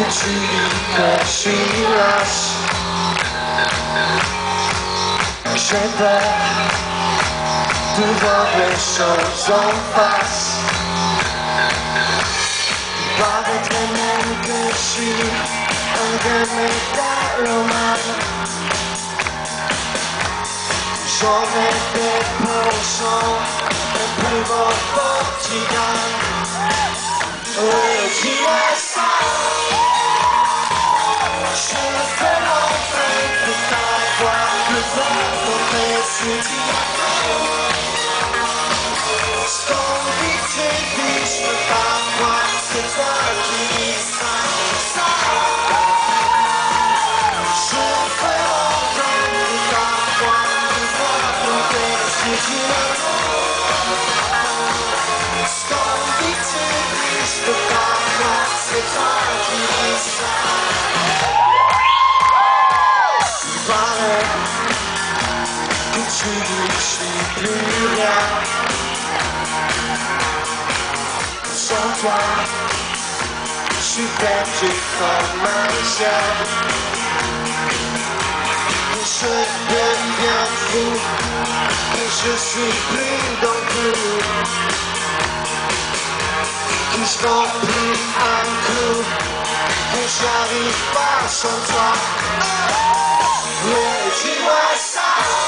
tu dis que je suis lâche. J'ai peur de voir les choses en face. Paraîtrait même que je suis un de mes mégalomane. J'en ai des penchants, un plus beau Portugal. Oui, dis-moi ça. Je fais l'enfer de t'avoir le vent dans mes yeux. Sans pitié, je peux pas croire, c'est toi qui dis ça. Je fais l'enfer de t'avoir le vent dans mes yeux. Sans pitié, je peux pas croire, c'est toi qui dis ça. Que tu dis que je suis plus rien. Sans toi, je suis perdu comme un chien. Je deviens fou et je suis plus dans le coup. Que je vends plus un coup et j'arrive pas sans toi. Mais dis-moi ça.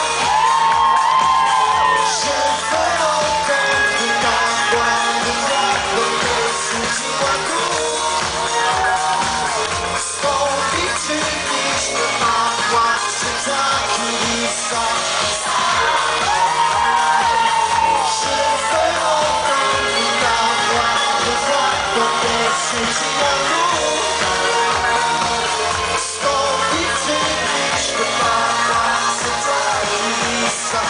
Je fais l'enfer de t'avoir de voir dans mes yeux. Dis-moi tout. Sans pitié, je peux pas croire, c'est toi qui dis ça. Je fais l'enfer de t'avoir de voir dans mes yeux. Dis-moi tout. Sans pitié, je peux pas croire, c'est toi qui dis ça.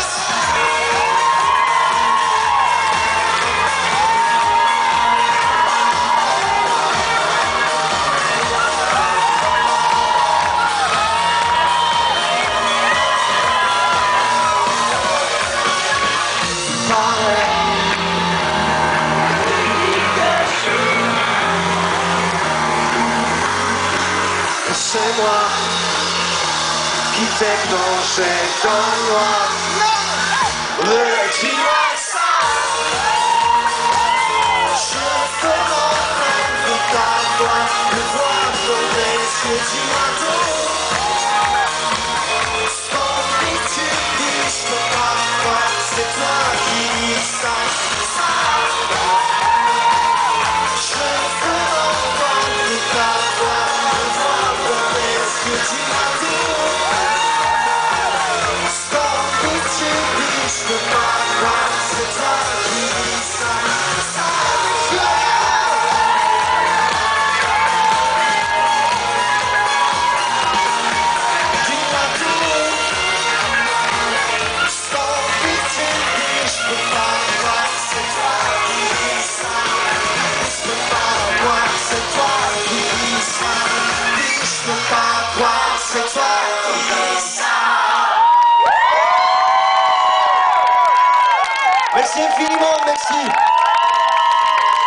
C'est moi qui t'ai plongé dans le noir. Dis-moi ça. Je fais l'enfer de t'avoir de voir dans les yeux. Dis-moi tout. Sans pitié, je peux pas croire, c'est toi qui dis ça. Je fais l'enfer de t'avoir de voir dans les yeux. Dis-moi tout. Sans pitié, je peux pas croire, c'est toi qui dis ça. Dis-moi tout. Sans pitié, je peux pas croire, c'est toi qui dis ça. Je peux pas croire, c'est toi qui dis ça. Je peux pas croire, c'est toi qui dis ça. Merci infiniment, merci.